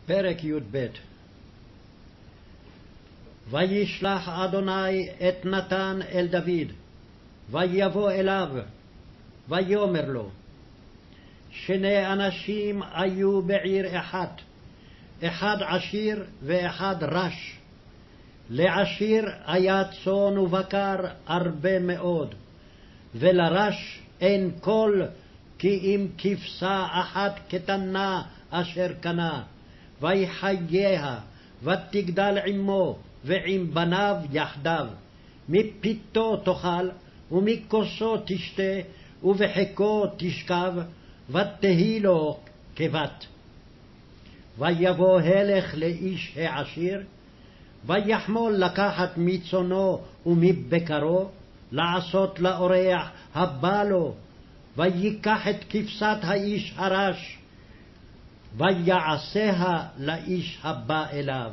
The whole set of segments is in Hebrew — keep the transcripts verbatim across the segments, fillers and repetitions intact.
פרק י"ב. וישלח אדוני את נתן אל דוד, ויבוא אליו, ויאמר לו, שני אנשים היו בעיר אחת, אחד עשיר ואחד רש. לעשיר היה צאן ובקר הרבה מאוד, ולרש אין כל, כי אם כבשה אחת קטנה אשר קנה, ויחייה, ותגדל עמו ועם בניו יחדיו. מפיתו תאכל, ומכוסו תשתה, ובחיקו תשכב, ותהי לו כבת. ויבוא הלך לאיש העשיר, ויחמול לקחת מצונו ומבקרו, לעשות לאורח הבא לו, ויקח את כבשת האיש הרש, ויעשיה לאיש הבא אליו.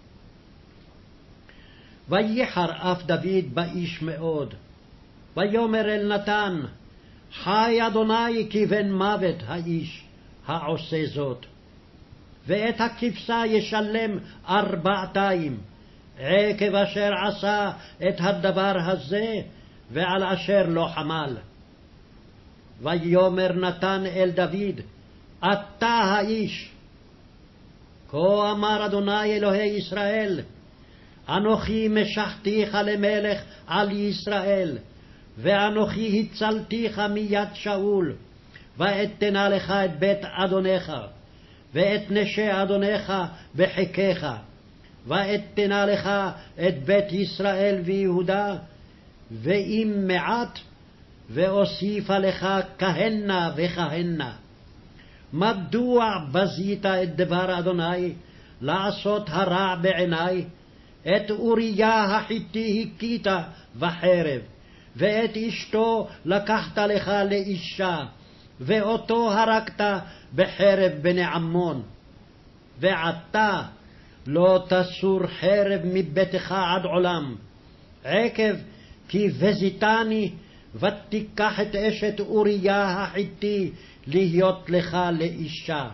וייחר אף דוד באיש מאוד, ויאמר אל נתן, חי אדוני כי בן מוות האיש העושה זאת. ואת הכבשה ישלם ארבעתיים, עקב אשר עשה את הדבר הזה, ועל אשר לא חמל. ויאמר נתן אל דוד, אתה האיש. כה אמר אדוני אלוהי ישראל, אנוכי משחתיך למלך על ישראל, ואנוכי הצלתיך מיד שאול, ואתנה לך את בית אדונך, ואת נשי אדונך בחיקיך, ואתנה לך את בית ישראל ויהודה, ואם מעט, ואוסיפה לך כהנה וכהנה. מדוע בזית את דבר אדוני, לעשות הרע בעיני? את אוריה החיתי הכית בחרב, ואת אשתו לקחת לך לאישה, ואותו הרגת בחרב בני עמון. ועתה לא תסור חרב מביתך עד עולם, עקב כי בזיתני, ותיקח את אשת אוריה החיתי להיות לך לאישה.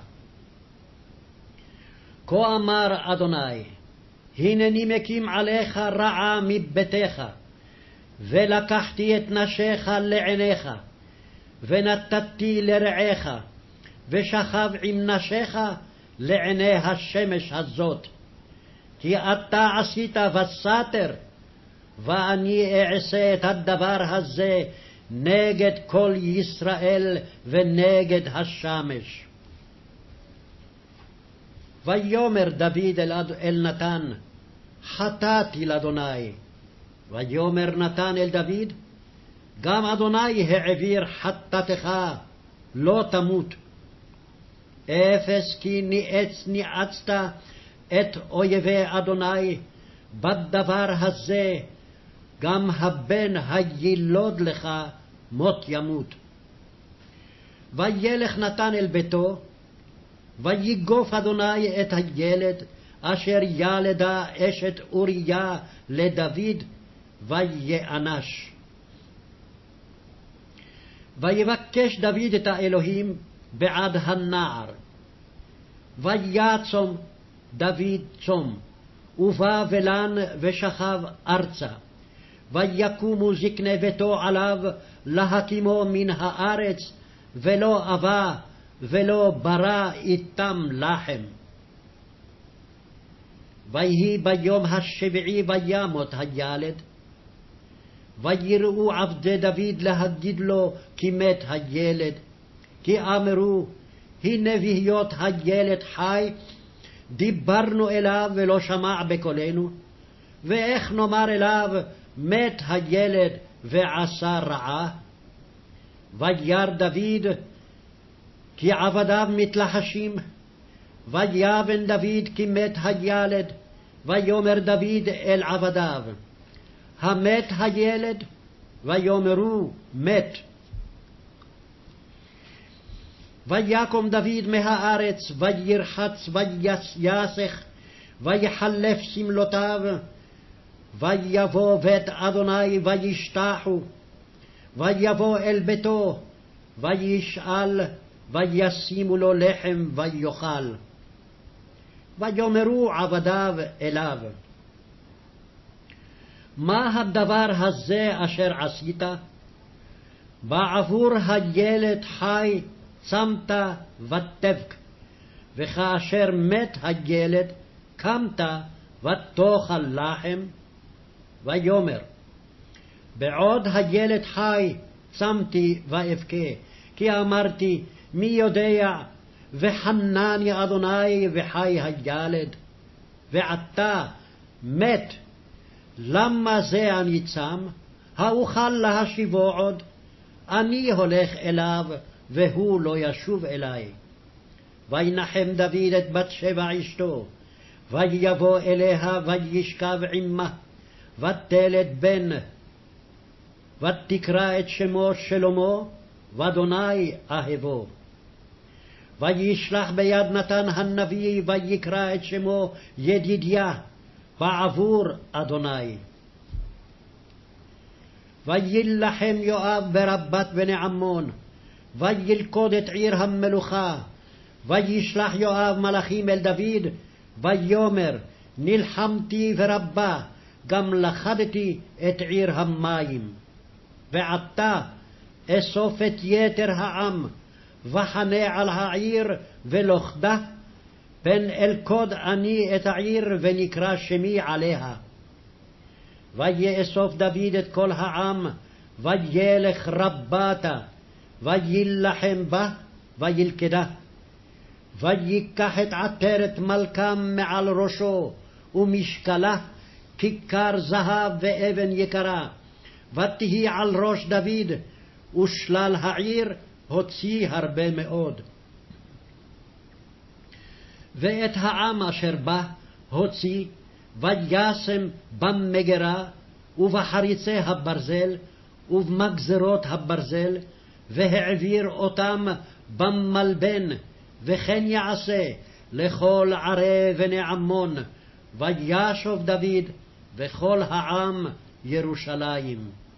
כה אמר אדוני, הנני מקים עליך רעה מביתך, ולקחתי את נשיך לעיניך, ונתתי לרעך, ושכב עם נשיך לעיני השמש הזאת. כי אתה עשית וסתר, ואני אעשה את הדבר הזה נגד כל ישראל ונגד השמש. ויאמר דוד אל, אל נתן, חטאתי לאדוני. ויאמר נתן אל דוד, גם אדוני העביר חטאתך, לא תמות. אפס כי ניאץ ניאצת את אויבי אדוני בדבר הזה, גם הבן הילוד לך מות ימות. וילך נתן אל ביתו, ויגוף אדוני את הילד אשר ילדה אשת אוריה לדוד, ויאנש. ויבקש דוד את האלוהים בעד הנער. ויצום דוד צום, ובא ולן ושכב ארצה. ויקומו זקני ביתו עליו להקימו מן הארץ, ולא אבה ולא ברא איתם לחם. ויהי ביום השביעי וימות הילד. ויראו עבדי דוד להגיד לו כי מת הילד, כי אמרו, הנה בהיות הילד חי, דיברנו אליו ולא שמע בקולנו, ואיך נאמר אליו מת הילד ועשה רעה? וירא דוד כי עבדיו מתלחשים, ויבן דוד כי מת הילד, ויאמר דוד אל עבדיו, המת הילד? ויאמרו מת. ויקום דוד מהארץ, וירחץ ויסך, ויחלף סמלותיו, ויבוא בית אדוני וישתחו, ויבוא אל ביתו, וישאל, וישימו לו לחם ויאכל. ויאמרו עבדיו אליו, מה הדבר הזה אשר עשית? בעבור הילד חי צמת ותבק, וכאשר מת הילד קמת ותאכל לחם. ויאמר, בעוד הילד חי צמתי ואבכה, כי אמרתי מי יודע, וחנני אדוני וחי הילד. ועתה מת, למה זה אני צם? האוכל להשיבו עוד? אני הולך אליו והוא לא ישוב אלי. וינחם דוד את בת שבע אשתו, ויבוא אליה וישכב עמה, ותלד בן, ותקרא את שמו שלמה, ואדוני אהבו. וישלח ביד נתן הנביא, ויקרא את שמו ידידיה, בעבור אדוני. וילחם יואב ברבת בני עמון, וילכוד את עיר המלוכה. וישלח יואב מלאכים אל דוד, ויאמר, נלחמתי ברבה, גם לכדתי את עיר המים. ועתה אסוף את יתר העם, וחנה על העיר ולוכדה, פן אלכוד אני את העיר ונקרא שמי עליה. ויאסוף דוד את כל העם, וילך רבתה, וילחם בה, וילכדה. ויקח את עטרת מלכם מעל ראשו, ומשקלה כיכר זהב ואבן יקרה, ותהי על ראש דוד, ושלל העיר הוציא הרבה מאוד. ואת העם אשר בא הוציא, וישם במגרה, ובחריצי הברזל, ובמגזרות הברזל, והעביר אותם במלבן, וכן יעשה לכל ערי בני עמון. וישוב דוד וכל העם ירושלים.